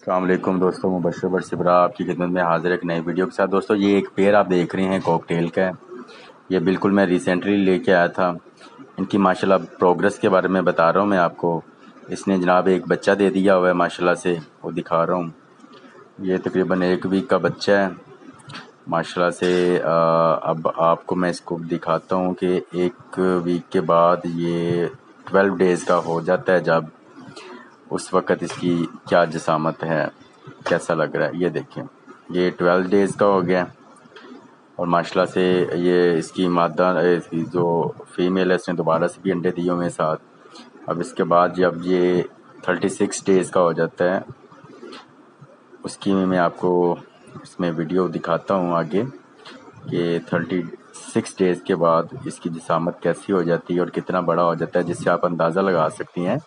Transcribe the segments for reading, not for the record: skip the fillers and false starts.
अस्सलाम वालेकुम दोस्तों, मुबशर बरसिब्रा आपकी खिदमत में हाजिर एक नई वीडियो के साथ। दोस्तों ये एक पेयर आप देख रहे हैं कॉकटेल का है। ये बिल्कुल मैं रिसेंटली लेके आया था। इनकी माशाल्लाह प्रोग्रेस के बारे में बता रहा हूँ मैं आपको। इसने जनाब एक बच्चा दे दिया हुआ है माशाल्लाह से, वो दिखा रहा हूँ। ये तकरीबन 1 वीक का बच्चा है माशाल्लाह से। अब आपको मैं इसको दिखाता हूँ कि 1 वीक के बाद ये 12 डेज़ का हो जाता है जब, उस वक़्त इसकी क्या जसामत है, कैसा लग रहा है। ये देखें, ये 12 डेज़ का हो गया और माशाल्लाह से ये इसकी मादा इसकी जो फीमेल है इसने दोबारा से भी अंडे दिए हुए हैं साथ। अब इसके बाद जब ये 36 डेज़ का हो जाता है, उसकी मैं आपको इसमें वीडियो दिखाता हूँ आगे कि 36 डेज़ के बाद इसकी जसामत कैसी हो जाती है और कितना बड़ा हो जाता है, जिससे आप अंदाज़ा लगा सकती हैं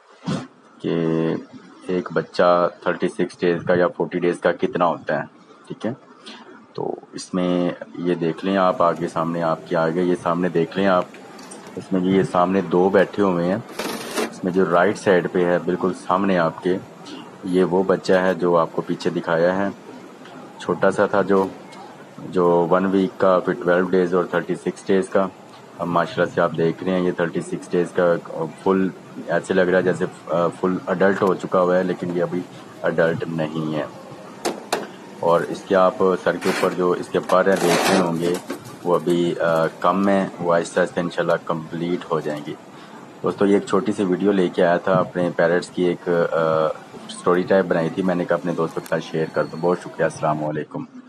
कि एक बच्चा 36 डेज़ का या 40 डेज़ का कितना होता है। ठीक है, तो इसमें ये देख लें आप, आगे सामने आपके आगे ये सामने देख लें आप। इसमें ये सामने 2 बैठे हुए हैं। इसमें जो राइट साइड पे है बिल्कुल सामने आपके, ये वो बच्चा है जो आपको पीछे दिखाया है, छोटा सा था जो 1 वीक का, फिर 12 डेज़ और 36 डेज़ का। अब माशाल्लाह से आप देख रहे हैं ये 36 डेज़ का फुल ऐसे लग रहा है जैसे फुल अडल्ट हो चुका हुआ है, लेकिन ये अभी अडल्ट नहीं है। और इसके आप सर के ऊपर जो इसके पर है देख रहे होंगे, वो अभी कम है, वो आहिस्ता आहिस्ता इंशाल्लाह कंप्लीट हो जाएंगी। दोस्तों ये एक छोटी सी वीडियो लेके आया था, अपने पैरट्स की एक स्टोरी टाइप बनाई थी मैंने, कहा अपने दोस्तों के साथ शेयर कर दूँ। बहुत शुक्रिया, अस्सलाम वालेकुम।